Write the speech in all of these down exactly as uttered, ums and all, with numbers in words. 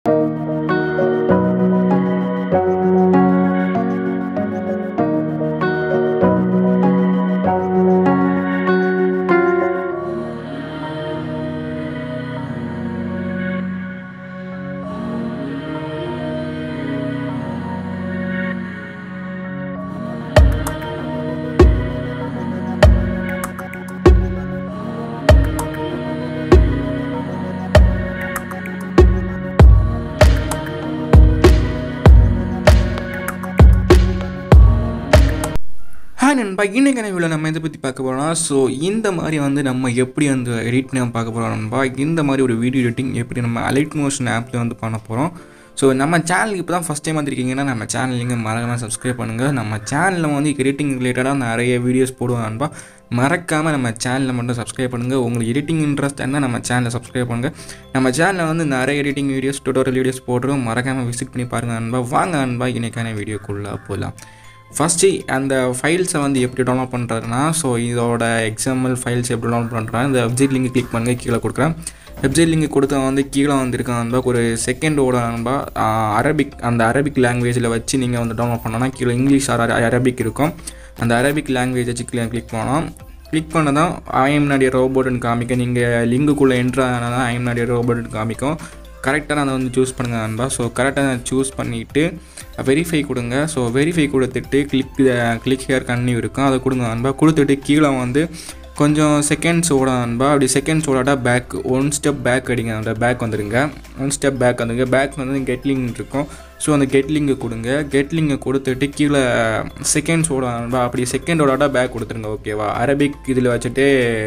நண்பா இன்னைக்கான வீடியோவில் நம்ம இதை பற்றி பார்க்க போகிறோம்னா ஸோ இந்த மாதிரி வந்து நம்ம எப்படி அந்த எடிட் பண்ணி பார்க்க போகிறோம் நண்பா. இந்த மாதிரி ஒரு வீடியோ எடிட்டிங் எப்படி நம்ம அலைட் மோஷன் ஆப்பில் வந்து பண்ண போகிறோம். ஸோ நம்ம சேனலுக்கு இப்போ தான் ஃபஸ்ட் டைம் வந்துருக்கீங்கன்னா நம்ம சேனல் நீங்கள் மறக்காமல் சப்ஸ்கிரைப் பண்ணுங்கள். நம்ம சேனலில் வந்து எடிட்டிங் ரிலேட்டடாக நிறைய வீடியோஸ் போடுவோம் நண்பா. மறக்காமல் நம்ம சேனலில் மட்டும் சப்ஸ்கிரைப் பண்ணுங்கள். உங்களுக்கு எடிட்டிங் இன்ட்ரெஸ்ட் என்ன நம்ம சேனலை சப்ஸ்கிரைப் பண்ணுங்கள். நம்ம சேனலில் வந்து நிறைய எடிட்டிங் வீடியோஸ் டுட்டோரியல் வீடியோஸ் போடுறோம். மறக்காமல் விசிட் பண்ணி பாருங்கள் நண்பா. வாங்க நண்பா இன்றைக்கான வீடியோக்குள்ளே போகலாம். ஃபஸ்ட்டு அந்த ஃபைல்ஸை வந்து எப்படி டவுன்லோட் பண்ணுறதுனா ஸோ இதோட எக்ஸாம்பிள் ஃபைல்ஸ் எப்படி டவுன்லோட் பண்ணுறேன். இந்த வெப்சைட் லிங்க் கிளிக் பண்ணுங்கள், கீழே கொடுக்குறேன். வெப்சைட் லிங்க் கொடுத்தா வந்து கீழே வந்துருக்கான் நண்பா ஒரு செகண்டோட நண்பா அரபிக் அந்த அரபிக் லாங்குவேஜில் வச்சு நீங்கள் வந்து டவுன்லோட் பண்ணோன்னா கீழே இங்கிலீஷ் அரபிக் இருக்கும். அந்த அரபிக் லாங்குவேஜ் வச்சு கீழே கிளிக் பண்ணோம். கிளிக் பண்ண தான் ஐஎம் நாட் எ ரோபோட்னு காமிக்கும். நீங்கள் லிங்குக்குள்ளே என்ட்ரு ஆனால் தான் ஐஎம் நாட் எ ரோபோட்னு காமிக்கும். கரெக்டாக அதை வந்து சூஸ் பண்ணுங்கள் நண்பா. ஸோ கரெக்டாக நான் சூஸ் பண்ணிவிட்டு வெரிஃபை கொடுங்க. ஸோ வெரிஃபை கொடுத்துட்டு கிளிக் கிளிக் ஹியர் கன்னியூ இருக்கும், அதை கொடுங்க நண்பா. கொடுத்துட்டு கீழே வந்து கொஞ்சம் செகண்ட்ஸ் ஓட நண்பா. அப்படி செகண்ட்ஸ் ஓடாட்டா பேக் ஒன் ஸ்டெப் பேக் அடிங்க. அந்த பேக் வந்துடுங்க. ஒன் ஸ்டெப் பேக் வந்துங்க. பேக் வந்து கெட்லிங் இருக்கும். ஸோ அந்த கெட்லிங்கை கொடுங்க. கெட்லிங்கை கொடுத்துட்டு கீழே செகண்ட்ஸ் ஓட நண்பா. அப்படி செகண்ட் ஓடாட்டா பேக் கொடுத்துருங்க. ஓகேவா? அரபிக் இதில் வச்சுட்டு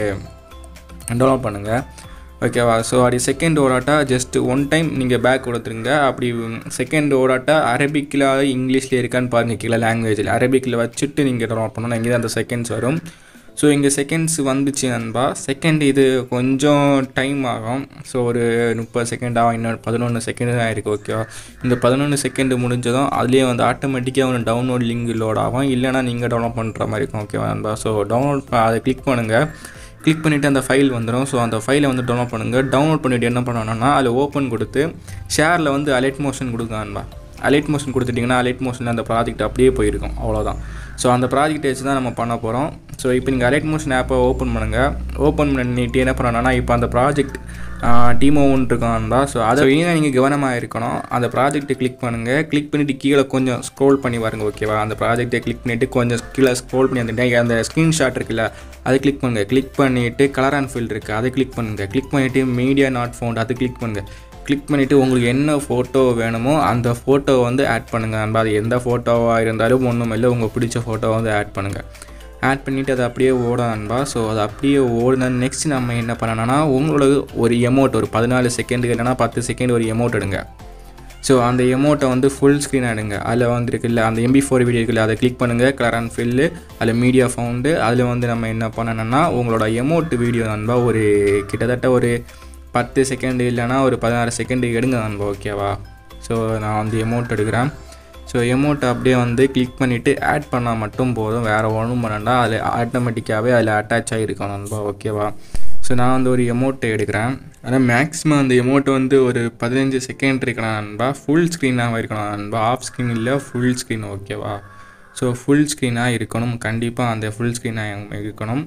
டவுன்லோட் பண்ணுங்கள். ஓகேவா? ஸோ அப்படி செகண்ட் ஓடாட்டா ஜஸ்ட் ஒன் டைம் நீங்கள் பேக் கொடுத்துருங்க. அப்படி செகண்ட் ஓடாட்டா அரபிக்கில் இங்கிலீஷில் இருக்கான்னு பாருங்கள். கீழே லாங்குவேஜில் அரபிக்கில் வச்சுட்டு நீங்கள் டவுன்லோட் பண்ணணும். இங்கே தான் அந்த செகண்ட்ஸ் வரும். ஸோ இங்கே செகண்ட்ஸ் வந்துச்சு நண்பா. செகண்ட் இது கொஞ்சம் டைம் ஆகும். ஸோ ஒரு முப்பது செகண்ட் ஆகும். இன்னொரு பதினொன்று செகண்ட் தான் இருக்குது. ஓகேவா? இந்த பதினொன்று செகண்டு முடிஞ்சதும் அதுலேயே வந்து ஆட்டோமேட்டிக்காக ஒன்று டவுன்லோட் லிங்க் லோட் ஆகும். இல்லைனா நீங்கள் டவுன்லோட் பண்ணுற மாதிரி இருக்கும். ஓகேவா நண்பா? ஸோ டவுன்லோட் அதை கிளிக் பண்ணுங்கள். கிளிக் பண்ணிவிட்டு அந்த ஃபைல் வந்துடும். ஸோ அந்த ஃபைலை வந்து டவுன்லோட் பண்ணுங்கள். டவுன்லோட் பண்ணிவிட்டு என்ன பண்ணணும்னா அதில் ஓப்பன் கொடுத்து ஷேரில் வந்து அலைட் மோஷன் கொடுக்கான்பா. அலைட் மோஷன் கொடுத்துட்டிங்கன்னா அலைட் மோஷனில் அந்த ப்ராஜெக்ட் அப்படியே போயிருக்கும். அவ்வளோதான். ஸோ அந்த ப்ராஜெக்ட் வச்சு தான் நம்ம பண்ண போகிறோம். ஸோ இப்போ நீங்கள் அலைட் மோஷன் ஆப்பை ஓப்பன் பண்ணுங்கள். ஓப்பன் பண்ணிட்டு என்ன பண்ணணும்னா இப்போ அந்த ப்ராஜெக்ட் டீமோ ஒன்று இருக்கான்பா. ஸோ அதை இன்னும் நீங்கள் கவனமாக இருக்கணும். அந்த ப்ராஜெக்ட்டை கிளிக் பண்ணுங்கள். கிளிக் பண்ணிவிட்டு கீழே கொஞ்சம் ஸ்க்ரோல் பண்ணி பாருங்க. ஓகேவா? அந்த ப்ராஜெக்ட்டை கிளிக் பண்ணிவிட்டு கொஞ்சம் கீழே ஸ்க்ரோல் பண்ணி அந்த அந்த ஸ்க்ரீன்ஷாட் இருக்குல்ல அதை கிளிக் பண்ணுங்கள். கிளிக் பண்ணிவிட்டு கலர் அண்ட் ஃபீல்டு இருக்குது அதை கிளிக் பண்ணுங்கள். கிளிக் பண்ணிவிட்டு மீடியா நாட் ஃபவுண்ட் அதை கிளிக் பண்ணுங்கள். கிளிக் பண்ணிவிட்டு உங்களுக்கு என்ன ஃபோட்டோ வேணுமோ அந்த ஃபோட்டோவை வந்து ஆட் பண்ணுங்கள் நண்பா. அது எந்த ஃபோட்டோவாக இருந்தாலும் ஒன்றும் இல்லை, உங்கள் பிடிச்ச ஃபோட்டோவை வந்து ஆட் பண்ணுங்கள். ஆட் பண்ணிவிட்டு அதை அப்படியே ஓட நண்பா. ஸோ அது அப்படியே ஓடுனா நெக்ஸ்ட் நம்ம என்ன பண்ணணும்னா உங்களோட ஒரு எமௌண்ட் ஒரு பதினாலு செகண்டுக்கு இல்லைனா பத்து செகண்ட் ஒரு எமௌண்ட் எடுங்க. ஸோ அந்த எமௌண்ட்டை வந்து ஃபுல் ஸ்க்ரீன் எடுங்க. அதில் வந்துருக்கு இல்லை அந்த எம்பி ஃபோர் வீடியோ இருக்குல்ல அதை கிளிக் பண்ணுங்கள். கலர் அண்ட் ஃபில்லு அதில் மீடியா ஃபவுண்டு அதில் வந்து நம்ம என்ன பண்ணணும்னா உங்களோட எமௌண்ட் வீடியோ நண்பா ஒரு கிட்டத்தட்ட ஒரு பத்து செகண்டு இல்லைனா ஒரு பதினாறு செகண்டு எடுங்க நண்பா. ஓகேவா? ஸோ நான் வந்து எமௌண்ட் எடுக்கிறேன். ஸோ எமௌண்ட்டை அப்படியே வந்து கிளிக் பண்ணிவிட்டு ஆட் பண்ணால் மட்டும் போதும், வேறு ஒன்றும் பண்ணண்டா. அதில் ஆட்டோமேட்டிக்காகவே அதில் அட்டாச் ஆகிருக்கும் நண்பா. ஓகேவா? ஸோ நான் வந்து ஒரு எமௌண்ட்டை எடுக்கிறேன். ஆனால் மேக்ஸிமம் அந்த எமௌண்ட் வந்து ஒரு பதினஞ்சு செகண்ட் இருக்கணும் நண்பா. ஃபுல் ஸ்க்ரீனாக இருக்கணும் நண்பா. ஆஃப் ஸ்க்ரீன் இல்லை, ஃபுல் ஸ்க்ரீன். ஓகேவா? ஸோ ஃபுல் ஸ்க்ரீனாக இருக்கணும். கண்டிப்பாக அந்த ஃபுல் ஸ்க்ரீனாக இருக்கணும்.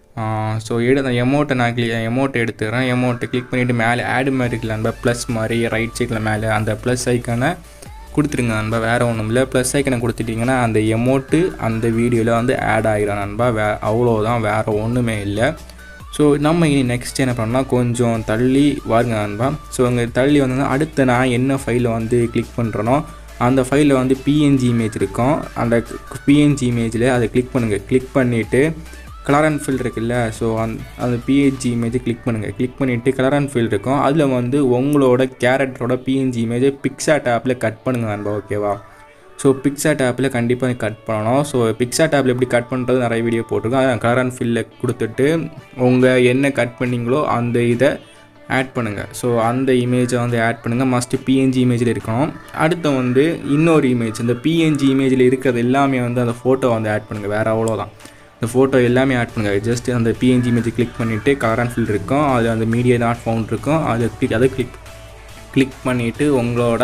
ஸோ எடு அந்த எமௌண்ட்டை நான் கிளி எமௌண்ட்டை எடுத்துக்கிறேன். எமௌண்ட்டை கிளிக் பண்ணிவிட்டு மேலே ஆடு மாதிரி இருக்குல்ல நண்பா, ப்ளஸ் மாதிரி ரைட் சைடில் மேலே அந்த ப்ளஸ் ஐக்கானை கொடுத்துருங்க நண்பா. வேறு ஒன்றும் இல்லை, ப்ளஸ் ஐக்கனை கொடுத்துட்டிங்கன்னா அந்த எமௌண்ட்டு அந்த வீடியோவில் வந்து ஆட் ஆகிடும் நண்பா. வே அவ்வளோதான், வேறு ஒன்றுமே இல்லை. ஸோ நம்ம இனி நெக்ஸ்ட் என்ன பண்ணலாம், கொஞ்சம் தள்ளி வாருங்க நண்பா. ஸோ அங்கே தள்ளி வந்தோன்னா அடுத்து நான் என்ன ஃபைலை வந்து கிளிக் பண்ணுறனோ அந்த ஃபைலில் வந்து பிஎன்ஜி இமேஜ் இருக்கும். அந்த பிஎன்ஜி இமேஜில் அதை கிளிக் பண்ணுங்கள். கிளிக் பண்ணிவிட்டு கலர் அண்ட் ஃபீல்டு இருக்குல்ல, ஸோ அந் அந்த பிஎன்ஜி இமேஜை கிளிக் பண்ணுங்கள். கிளிக் பண்ணிவிட்டு கலர் அண்ட் ஃபீல்டு இருக்கும். அதில் வந்து உங்களோட கேரக்டரோட பிஎன்ஜி இமேஜை பிக்சாட் ஆப்பில் கட் பண்ணுங்கள் நண்பா. ஓகேவா? ஸோ பிக்சாட் ஆப்பில் கண்டிப்பாக கட் பண்ணணும். ஸோ பிக்சாட் ஆப்பில் எப்படி கட் பண்ணுறது நிறைய வீடியோ போட்டிருக்கோம். அதை கலர் அண்ட் ஃபீல்டில் கொடுத்துட்டு உங்கள் என்ன கட் பண்ணிங்களோ அந்த இதை ஆட் பண்ணுங்கள். ஸோ அந்த இமேஜை வந்து ஆட் பண்ணுங்கள். மஸ்ட்டு பிஎன்ஜி இமேஜில் இருக்கணும். அடுத்து வந்து இன்னொரு இமேஜ் இந்த பிஎன்ஜி இமேஜில் இருக்கிறது எல்லாமே வந்து அந்த ஃபோட்டோ வந்து ஆட் பண்ணுங்கள். வேறு அவ்வளோதான். இந்த ஃபோட்டோ எல்லாமே ஆட் பண்ணுங்கள். ஜஸ்ட் அந்த பிஎன்ஜி இமேஜை கிளிக் பண்ணிவிட்டு கலர் அண்ட் ஃபீல்டு இருக்கும். அதில் அந்த மீடியா நாட் ஃபவுண்ட் இருக்கும். அதை கிளிக் அதை கிளிக் கிளிக் பண்ணிவிட்டு உங்களோட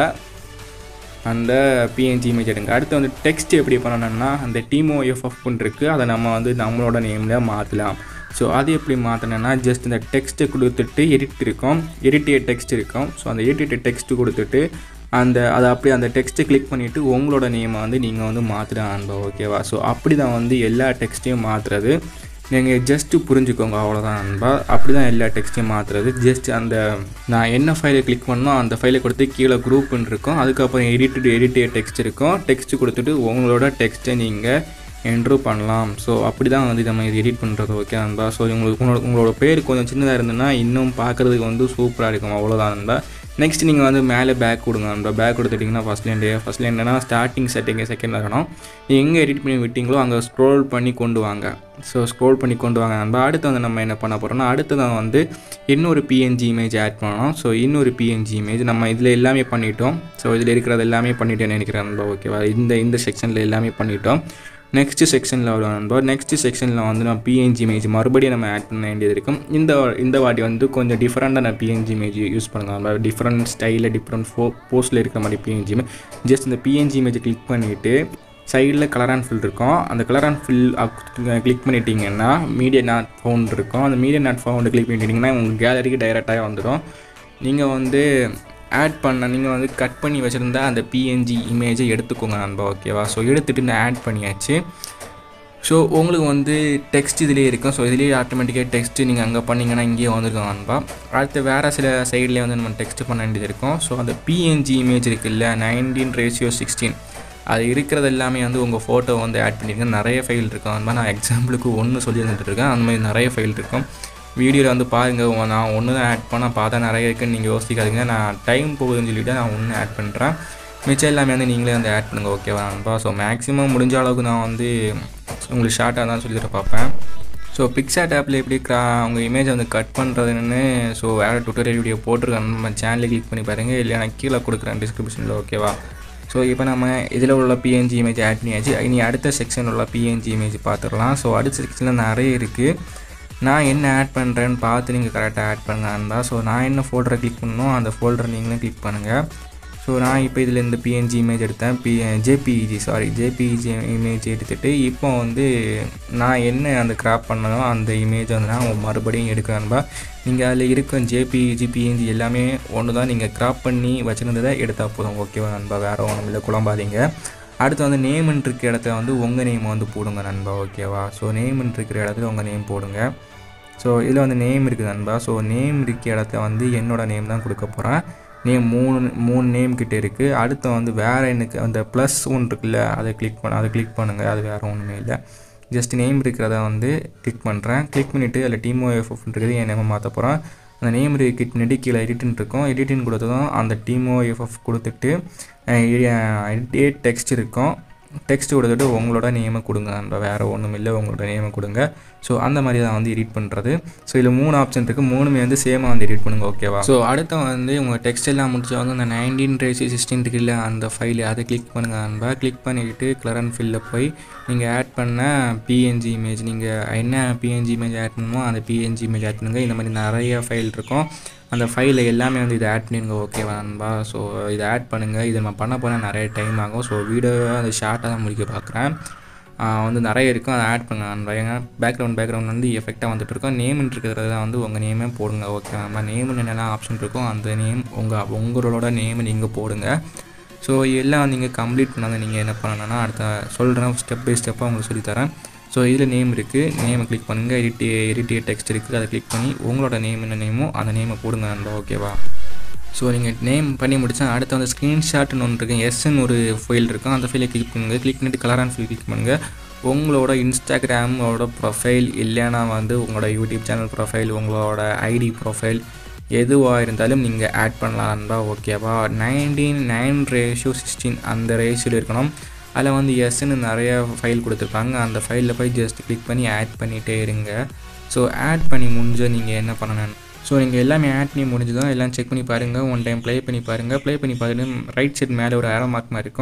அந்த பிஎன்ஜி இமேஜ் எடுங்க. அடுத்து வந்து டெக்ஸ்ட் எப்படி பண்ணணும்னா அந்த டிமோஎஃப்எஃப்னு இருக்குது, அதை நம்ம வந்து நம்மளோட நேமில் மாற்றலாம். ஸோ அது எப்படி மாற்றினேன்னா ஜஸ்ட் இந்த டெக்ஸ்ட்டு கொடுத்துட்டு எடிட் இருக்கும், எடிட்டட் டெக்ஸ்ட் இருக்கும். ஸோ அந்த எடிட்டட் டெக்ஸ்ட்டு கொடுத்துட்டு அந்த அதை அப்படியே அந்த டெக்ஸ்ட்டு கிளிக் பண்ணிவிட்டு உங்களோட நேமை வந்து நீங்கள் வந்து மாற்றிடாங்க. ஓகேவா? ஸோ அப்படி தான் வந்து எல்லா டெக்ஸ்ட்டையும் மாற்றுறது. நீங்கள் ஜஸ்ட்டு புரிஞ்சுக்கோங்க, அவ்வளோதான் நண்பா. அப்படி தான் எல்லா டெக்ஸ்ட்டையும் மாற்றுறது. ஜஸ்ட் அந்த நான் என்ன ஃபைலை கிளிக் பண்ணோம் அந்த ஃபைலை கொடுத்து கீழே குரூப்புன்னு இருக்கும், அதுக்கப்புறம் எடிட்டட் எடிட்டட் டெக்ஸ்ட் இருக்கும். டெக்ஸ்ட்டு கொடுத்துட்டு உங்களோட டெக்ஸ்ட்டை நீங்கள் என்ட்ரு பண்ணலாம். ஸோ அப்படி தான் வந்து நம்ம இது எடிட் பண்ணுறது. ஓகே நண்பா? ஸோ உங்களுக்கு உங்களோட உங்களோட பேர் கொஞ்சம் சின்னதாக இருந்ததுன்னா இன்னும் பார்க்குறதுக்கு வந்து சூப்பராக இருக்கும். அவ்வளோதான் நண்பா. நெக்ஸ்ட் நீங்கள் வந்து மேலே பேக் கொடுங்க நண்பா. பேக் கொடுத்துட்டிங்கன்னா ஃபஸ்ட் லேண்டு ஃபஸ்ட் லேண்டுனா ஸ்டார்டிங் செட்டிங்கு செகண்டில் இருக்கணும். நீங்கள் எங்கே எடிட் பண்ணி விட்டீங்களோ அங்கே ஸ்க்ரோல் பண்ணி கொண்டு வாங்க. ஸோ ஸ்க்ரோல் பண்ணி கொண்டு வாங்க நண்பா. அடுத்து வந்து நம்ம என்ன பண்ண போகிறோம்னா அடுத்து தான் வந்து இன்னொரு பிஎன்ஜி இமேஜ் ஆட் பண்ணணும். ஸோ இன்னொரு பிஎன்ஜி இமேஜ் நம்ம இதில் எல்லாமே பண்ணிட்டோம். ஸோ இதில் இருக்கிறது எல்லாமே பண்ணிட்டேன்னு நினைக்கிறேன் நண்பா. ஓகேவா? இந்த இந்த செக்ஷனில் எல்லாமே பண்ணிட்டோம். நெக்ஸ்ட்டு செக்ஷனில் வரும் நண்பா. நெக்ஸ்ட்டு செக்ஷனில் வந்து நம்ம பிஎன்ஜி இமேஜ் மறுபடியும் நம்ம ஆட் பண்ண வேண்டியது இருக்கும். இந்த இந்த வாட்டி வந்து கொஞ்சம் டிஃப்ரெண்ட்டாக நான் பிஎன்ஜி இமேஜ் யூஸ் பண்ணுங்க நண்பா. டிஃப்ரெண்ட் ஸ்டைலில் டிஃப்ரெண்ட் ஃபோ போஸ்ட்டில் இருக்கிற மாதிரி பிஎன்ஜி இமேஜ். ஜஸ்ட் இந்த பிஎன்ஜி இமேஜை கிளிக் பண்ணிவிட்டு சைடில் கலர் அண்ட் ஃபில் இருக்கும். அந்த கலர் அண்ட் ஃபில் கிளிக் பண்ணிட்டீங்கன்னா மீடியா நாட் ஃபவுண்ட் இருக்கும். அந்த மீடியா நாட் ஃபவுண்டு கிளிக் பண்ணிட்டீங்கன்னா உங்கள் கேலரிக்கு டைரெக்டாக வந்துடும். நீங்கள் வந்து ஆட் பண்ண நீங்கள் வந்து கட் பண்ணி வச்சுருந்தா அந்த பிஎன்ஜி இமேஜை எடுத்துக்கோங்க நண்பா. ஓகேவா? ஸோ எடுத்துகிட்டு நான் ஆட் பண்ணியாச்சு. ஸோ உங்களுக்கு வந்து டெக்ஸ்ட் இதிலே இருக்கும். ஸோ இதிலேயே ஆட்டோமேட்டிக்காக டெக்ஸ்ட்டு நீங்கள் அங்கே பண்ணிங்கன்னா இங்கேயே வந்துருக்கோம் நண்பா. அடுத்து வேறு சில சைட்லேயே வந்து நம்ம டெக்ஸ்ட் பண்ண வேண்டியது இருக்கும். ஸோ அந்த பிஎன்ஜி இமேஜ் இருக்குல்ல நைன்டீன் ரேஷியோ சிக்ஸ்டீன் அது இருக்கிறது எல்லாமே வந்து உங்கள் ஃபோட்டோ வந்து ஆட் பண்ணியிருக்கேன். நிறைய ஃபைல் இருக்கும். அந்த மாதிரி நான் எக்ஸாம்பிளுக்கு ஒன்று சொல்லி வந்துட்டுருக்கேன். அந்த மாதிரி நிறைய ஃபைல் இருக்கும். வீடியோவில் வந்து பாருங்கள், நான் ஒன்று தான் ஆட் பண்ணால் பார்த்தா நிறைய இருக்குன்னு நீங்கள் யோசிக்காதீங்க. நான் டைம் போகுதுன்னு சொல்லிவிட்டு நான் ஒன்று ஆட் பண்ணுறேன். மிச்சம் எல்லாமே வந்து நீங்களே வந்து ஆட் பண்ணுங்கள். ஓகேவா நண்பா? ஸோ மேக்ஸிமம் முடிஞ்ச அளவுக்கு நான் வந்து உங்களுக்கு ஷார்ட்டாக தான் சொல்லிட்டு பார்ப்பேன். ஸோ பிக்சார்ட் ஆப்பில் எப்படி க்ரா உங்கள் இமேஜை வந்து கட் பண்ணுறதுன்னு ஸோ வேறு டுட்டோரியல் வீடியோ போட்டிருக்கேன். நம்ம சேனலில் கிளிக் பண்ணி பாருங்கள், இல்லை நான் கீழே கொடுக்குறேன் டிஸ்கிரிப்ஷனில். ஓகேவா? ஸோ இப்போ நம்ம இதில் உள்ள பிஎன்ஜி இமேஜ் ஆட் பண்ணியாச்சு. இனி அடுத்த செக்ஷன் உள்ள பிஎன்ஜி இமேஜ் பார்த்துடலாம். ஸோ அடுத்த செக்ஷனில் நிறைய இருக்குது. நான் என்ன ஆட் பண்ணுறேன்னு பார்த்து நீங்கள் கரெக்டாக ஆட் பண்ணுங்க. ஸோ நான் என்ன ஃபோல்டரை கிளிக் பண்ணணும் அந்த ஃபோல்டரை நீங்களும் கிளிக் பண்ணுங்கள். ஸோ நான் இப்போ இதில் இந்த பிஎன்ஜி இமேஜ் எடுத்தேன். P JPEG sorry JPEG image எடுத்துகிட்டு இப்போ வந்து நான் என்ன அந்த கிராப் பண்ணணும் அந்த இமேஜ் வந்து நான் மறுபடியும் எடுக்கிறேன்பா. நீங்கள் அதில் இருக்கும் ஜேபிஇஜி பிஎன்ஜி எல்லாமே ஒன்று தான். நீங்கள் கிராப் பண்ணி வச்சுருந்ததை எடுத்தால் போதும். ஓகேவா நண்பா? வேறு ஒன்றும் இல்லை, குழம்பாதீங்க. அடுத்து வந்து நேம்னு இருக்கிற இடத்துல வந்து உங்கள் நேம் வந்து போடுங்க நண்பா. ஓகேவா? ஸோ நேம்னு இருக்கிற இடத்துல உங்கள் நேம் போடுங்க. ஸோ இதில் வந்து நேம் இருக்குது நண்பா. ஸோ நேம் இருக்கிற இடத்துல வந்து என்னோடய நேம் தான் கொடுக்க போகிறேன். நேம் மூணு மூணு நேம் கிட்டே இருக்குது. அடுத்து வந்து வேறு எனக்கு அந்த ப்ளஸ் ஒன்று இருக்குல்ல அதை கிளிக் பண்ண அதை கிளிக் பண்ணுங்கள். அது வேறு ஒன்றுமே இல்லை. ஜஸ்ட் நேம் இருக்கிறத வந்து கிளிக் பண்ணுறேன். கிளிக் பண்ணிவிட்டு அதில் டிமோஎஃப்எஃப்ன்றது என் நேமை மாற்ற போகிறேன். அந்த நேம் கிட் நெடி கீழே எடிட்டுன்னு இருக்கும். எடிட்டின்னு கொடுத்ததும் அந்த டிமோஎஃப்எஃப் கொடுத்துட்டு எடிட் டெக்ஸ்ட் இருக்கும். டெக்ஸ்ட் கொடுத்துட்டு உங்களோட நேமை கொடுங்க நண்பா. வேறு ஒன்றும் இல்லை, உங்களோட நேமை கொடுங்க. ஸோ அந்த மாதிரி தான் வந்து எடிட் பண்ணுறது. ஸோ இதில் மூணு ஆப்ஷன் இருக்குது. மூணுமே வந்து சேமாக வந்து எடிட் பண்ணுங்கள். ஓகேவா? ஸோ அடுத்து வந்து உங்கள் டெக்ஸ்ட் எல்லாம் முடிச்சா வந்து அந்த நைன்டீன் ரேசி சிக்ஸ்டீன் இருக்குல்ல அந்த ஃபைல் அதை கிளிக் பண்ணுங்கள் நண்பா. கிளிக் பண்ணிக்கிட்டு கலர் அண்ட் ஃபில்லில் போய் நீங்கள் ஆட் பண்ண பிஎன்ஜி இமேஜ் நீங்கள் என்ன பிஎன்ஜி இமேஜ் ஆட் பண்ணணுமோ அந்த பிஎன்ஜி இமேஜ் ஆட் பண்ணுங்கள். இந்த மாதிரி நிறைய ஃபைல் இருக்கும். அந்த ஃபைலில் எல்லாமே வந்து இதை ஆட் பண்ணிடுங்க. ஓகேவா நண்பா? ஸோ இதை ஆட் பண்ணுங்கள். இதை நம்ம பண்ண போனால் நிறைய டைம் ஆகும். ஸோ வீடியோவை அது ஷார்ட்டாக தான் முடிக்க பார்க்குறேன். வந்து நிறைய இருக்கும், அதை ஆட் பண்ணுங்க நண்பா. ஏன்னா பேக்ரவுண்ட் பேக்ரவுண்ட் வந்து எஃபெக்டாக வந்துட்டு இருக்கோம். நேம்னு இருக்கிறத வந்து உங்கள் நேமே போடுங்க. ஓகே நண்பா? நேம்னு என்னெல்லாம் ஆப்ஷன் இருக்கும் அந்த நேம் உங்கள் உங்களோட நேமை நீங்கள் போடுங்க. ஸோ எல்லாம் நீங்கள் கம்ப்ளீட் பண்ணாத நீங்கள் என்ன பண்ணணும்னா அடுத்த சொல்கிறேன், ஸ்டெப் பை ஸ்டெப்பாக உங்களுக்கு சொல்லித்தரேன். ஸோ இதில் நேம் இருக்குது, நேமை கிளிக் பண்ணுங்கள். எடிட் எடிட் டெக்ஸ்ட் இருக்குது, அதை கிளிக் பண்ணி உங்களோட நேம் என்ன நேமோ அந்த நேமை போடுங்க நண்பா. ஓகேவா? ஸோ நீங்கள் நேம் பண்ணி முடித்தா அடுத்து வந்து ஸ்க்ரீன்ஷாட்னு ஒன்று இருக்குது. எஸ்ன்னு ஒரு ஃபைல் இருக்கும். அந்த ஃபைலை கிளிக் பண்ணுங்கள். கிளிக் பண்ணிட்டு கலர் அண்ட் ஃபைல் கிளிக் பண்ணுங்கள். உங்களோட இன்ஸ்டாகிராமோட ப்ரொஃபைல் இல்லைன்னா வந்து உங்களோட யூடியூப் சேனல் ப்ரொஃபைல், உங்களோட ஐடி ப்ரொஃபைல் எதுவாக இருந்தாலும் நீங்கள் ஆட் பண்ணலாம் நண்பா. ஓகேவா? நைன்டீன் நைன் ரேஷியோ சிக்ஸ்டீன் அந்த ரேஷியோவில் இருக்கணும். அதில் வந்து எஸ்ன்னு நிறைய ஃபைல் கொடுத்துருப்பாங்க. அந்த ஃபைலில் போய் ஜஸ்ட் கிளிக் பண்ணி ஆட் பண்ணிகிட்டே இருங்க. ஸோ ஆட் பண்ணி முடிஞ்ச நீங்கள் என்ன பண்ணணும், ஸோ நீங்கள் எல்லாமே ஆட் பண்ணி முடிஞ்சுதான் எல்லாம் செக் பண்ணி பாருங்கள். ஒன் டைம் ப்ளே பண்ணி பாருங்கள். ப்ளே பண்ணி பார்த்துட்டு ரைட் சைட் மேலே ஒரு ஏரோ மார்க் மாதிரி இருக்கும்.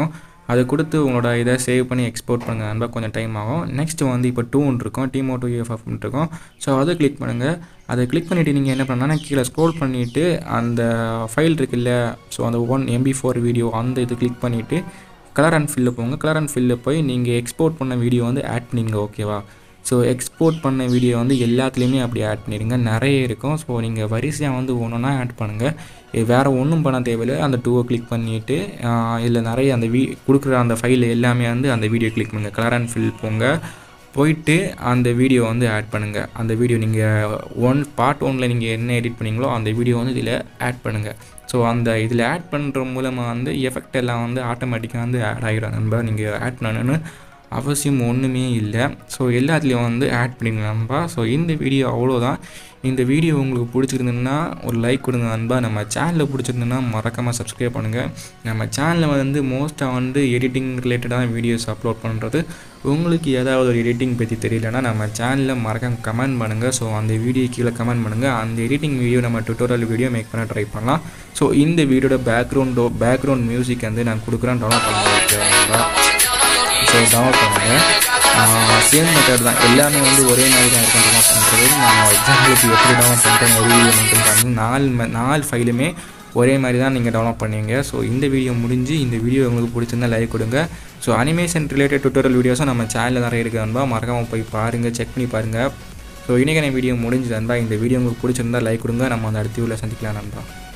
அதை கொடுத்து உங்களோட இதை சேவ் பண்ணி எக்ஸ்போர்ட் பண்ணுங்கள் நண்பா, கொஞ்சம் டைம் ஆகும். நெக்ஸ்ட் வந்து இப்போ டூன்னு இருக்கும், டிமோ டூ யூஎஃப்எஃப்னு இருக்கும். ஸோ அதை கிளிக் பண்ணுங்கள். அதை கிளிக் பண்ணிவிட்டு நீங்கள் என்ன பண்ணணும்னா கீழே ஸ்க்ரோல் பண்ணிவிட்டு அந்த ஃபைல் இருக்குல்ல, ஸோ அந்த ஒன் எம்பி ஃபோர் வீடியோ அந்த இது கிளிக் பண்ணிவிட்டு கலர் அண்ட் ஃபில்லில் போங்க. கலர் அண்ட் ஃபில்லில் போய் நீங்கள் எக்ஸ்போர்ட் பண்ண வீடியோ வந்து ஆட் பண்ணிங்க, ஓகேவா? ஸோ எக்ஸ்போர்ட் பண்ண வீடியோ வந்து எல்லாத்துலேயுமே அப்படி ஆட் பண்ணிடுங்க, நிறைய இருக்கும். ஸோ நீங்கள் வரிசையாக வந்து ஒன்று ஒன்றா ஆட் பண்ணுங்கள், வேறு ஒன்றும் பண்ண தேவையில்லை. அந்த டூவை கிளிக் பண்ணிவிட்டு இல்லை நிறைய அந்த வீ கொடுக்குற அந்த ஃபைல் எல்லாமே வந்து அந்த வீடியோ கிளிக் பண்ணுங்கள். கலர் அண்ட் ஃபில் போங்க, போயிட்டு அந்த வீடியோ வந்து ஆட் பண்ணுங்கள். அந்த வீடியோ நீங்கள் ஒன் பார்ட் ஒன்னில் நீங்கள் என்ன எடிட் பண்ணிங்களோ அந்த வீடியோ வந்து இதில் ஆட் பண்ணுங்கள். ஸோ அந்த இதில் ஆட் பண்ணுற மூலமாக வந்து எஃபெக்ட் எல்லாம் வந்து ஆட்டோமேட்டிக்காக வந்து ஆட் ஆகிடும் நண்பா. நீங்கள் ஆட் பண்ணணுன்னு அவசியம் ஒன்றுமே இல்லை. ஸோ எல்லாத்துலேயும் வந்து ஆட் பண்ணிங்க நண்பா. ஸோ இந்த வீடியோ அவ்வளோதான். இந்த வீடியோ உங்களுக்கு பிடிச்சிருந்துன்னா ஒரு லைக் கொடுங்க நண்பா. நம்ம சேனலில் பிடிச்சிருந்துன்னா மறக்காமல் சப்ஸ்கிரைப் பண்ணுங்கள். நம்ம சேனலில் வந்து மோஸ்ட்டாக வந்து எடிட்டிங் ரிலேட்டடான வீடியோஸ் அப்லோட் பண்ணுறது. உங்களுக்கு ஏதாவது ஒரு எடிட்டிங் பற்றி தெரியலன்னா நம்ம சேனலில் மறக்காம கமெண்ட் பண்ணுங்கள். ஸோ அந்த வீடியோ கீழே கமெண்ட் பண்ணுங்கள். அந்த எடிட்டிங் வீடியோ நம்ம டுட்டோரியல் வீடியோ மேக் பண்ண ட்ரை பண்ணலாம். ஸோ இந்த வீடியோட பேக்ரவுண்டோ பேக்ரவுண்ட் மியூசிக் வந்து நான் கொடுக்குறேன், டவுன்லோட் பண்ணுறேன். ஸோ டவுன்லோட் பண்ணுங்கள். சேம் மெத்தட் தான், எல்லாமே வந்து ஒரே மாதிரி தான் இருக்கும் டவுன்லோட் பண்ணுறது. நான் எக்ஸாம்பிளுக்கு எப்படி டவுன்லோட் பண்ணுறேன் ஒரு வீடியோ மட்டும் பாருங்கள். நாலு நாலு ஃபைலுமே ஒரே மாதிரி தான் நீங்கள் டவுன்லோட் பண்ணுவீங்க. ஸோ இந்த வீடியோ முடிஞ்சு இந்த வீடியோ உங்களுக்கு பிடிச்சிருந்தா லைக் கொடுங்க. ஸோ அனிமேஷன் ரிலேட்டட் டுட்டோரியல் வீடியோஸும் நம்ம சேனலில் நிறைய இருக்குது நண்பா, மறக்காமல் போய் பாருங்கள், செக் பண்ணி பாருங்கள். ஸோ இன்றைக்கான வீடியோ முடிஞ்சு நண்பா. இந்த வீடியோ உங்களுக்கு பிடிச்சிருந்தா லைக் கொடுங்க. நம்ம அந்த அடுத்த வீடியோவில் சந்திக்கலாம் நண்பா.